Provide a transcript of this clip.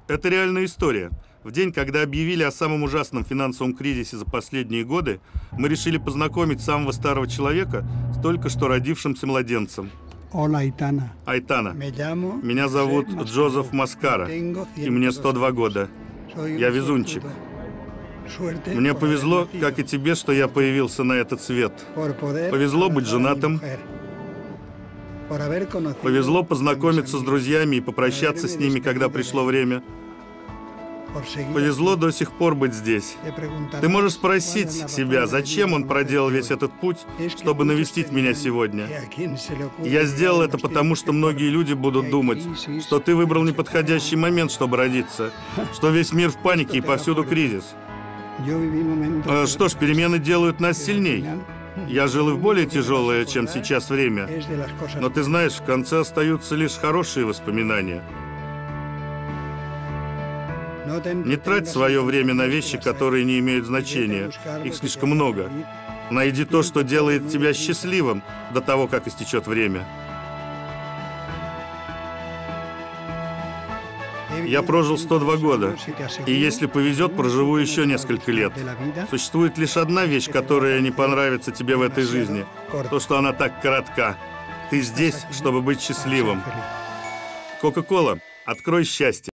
Это реальная история. В день, когда объявили о самом ужасном финансовом кризисе за последние годы, мы решили познакомить самого старого человека с только что родившимся младенцем. Айтана. Меня зовут Джозеф Маскара, и мне 102 года. Я везунчик. Мне повезло, как и тебе, что я появился на этот свет. Повезло быть женатым. Повезло познакомиться с друзьями и попрощаться с ними, когда пришло время. Повезло до сих пор быть здесь. Ты можешь спросить себя, зачем он проделал весь этот путь, чтобы навестить меня сегодня. Я сделал это потому, что многие люди будут думать, что ты выбрал неподходящий момент, чтобы родиться, что весь мир в панике и повсюду кризис. Что ж, перемены делают нас сильней. Я жил и в более тяжелое, чем сейчас, время. Но ты знаешь, в конце остаются лишь хорошие воспоминания. Не трать свое время на вещи, которые не имеют значения. Их слишком много. Найди то, что делает тебя счастливым до того, как истечет время. Я прожил 102 года, и если повезет, проживу еще несколько лет. Существует лишь одна вещь, которая не понравится тебе в этой жизни. То, что она так коротка. Ты здесь, чтобы быть счастливым. Кока-кола, открой счастье.